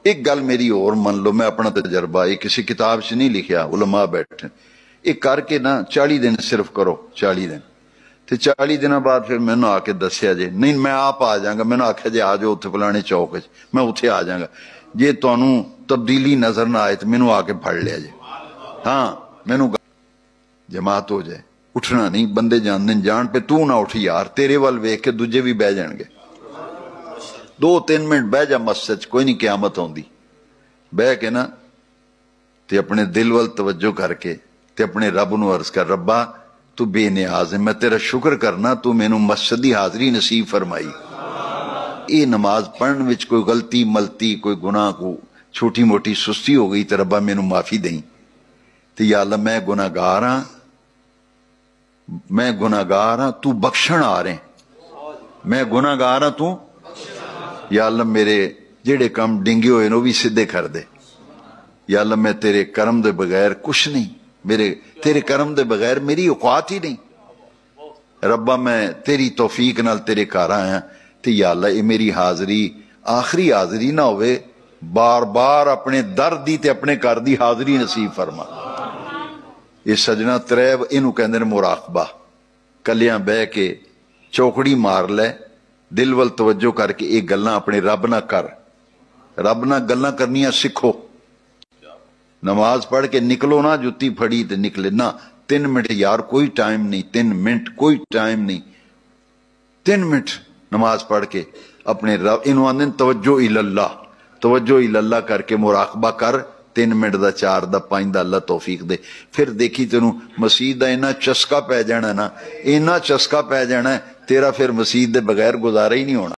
एक गल मेरी और मन लो, मैं अपना तजर्बा ये किसी किताब च नहीं लिखिया, उलमा बैठे एक करके ना 40 दिन सिर्फ करो, 40 दिन ते 40 दिन बाद फिर मैंने आके दसिया जे नहीं मैं आप आ जाऊंगा, मैंने आख्या जे आ जाओ उत्थे फलाने चौक च, मैं उत्थे आ जाऊंगा, जे तुहानू तब्दीली नजर ना आए तो मैनू आके फड़ लिया जे। हाँ मैनू जमात हो जाए, उठना नहीं, बंदे जानते जान पे तू ना उठ यार, तेरे वाल वेख के दूजे भी बह जाएंगे। 2-3 मिनट बह जा मस्जिद, कोई नहीं क्यामत आउंदी, बह के ना ते अपने दिल वाल तवज्जो करके ते अपने रब नू अर्ज कर, रब्बा तू बेनियाज है, मैं तेरा शुक्र करना तू मैनू मस्जिद दी हाजरी नसीब फरमाई। ये नमाज पढ़ने विच कोई गलती मलती कोई गुनाह को छोटी मोटी सुस्ती हो गई तो रब्बा मैनू माफी दई, ते या अल्लाह मैं गुनाहगार हाँ, मैं गुनाहगार हाँ, तू बख्शण आ रहे, मैं गुनाहगार हाँ, तू या अल्लाह मेरे जेड़े काम डिंगे हुए ने भी सीधे कर दे। या अल्लाह मैं तेरे करम दे बगैर कुछ नहीं, मेरे तेरे करम दे बगैर मेरी औकात ही नहीं। रब्बा मैं तेरी तौफीक नाल तेरे घर आया, ते या अल्लाह ये मेरी हाजरी आखिरी हाजरी ना होवे, बार बार अपने दर दी ते अपने घर दी हाजरी नसीब फरमा। ये सजना तरैब इनू कहंदे ने मुराकबा, कलियां बह के चौकड़ी मार लै, दिल वल तवज्जो करके ये गल्लां अपने रब ना कर, रब ना गल्लां करनियां सिखो। नमाज पढ़ के निकलो ना जुत्ती फड़ी ते निकले ना, 3 मिनट यार कोई टाइम नहीं, 3 मिनट कोई टाइम नहीं, 3 मिनट नमाज पढ़ के अपने रब, इनू आंदे तवज्जो इलल्लाह, तवज्जो इलल्लाह करके मुराकबा कर, 3 मिनट दा 4 दा 5 दा अल्लाह तौफीक दे। फिर देखी तेनू मसीह दा इन्ना चस्का पै जाना ना, इन्ना चस्का पै जाना तेरा, फिर मसीह दे बगैर गुजारा ही नहीं होना।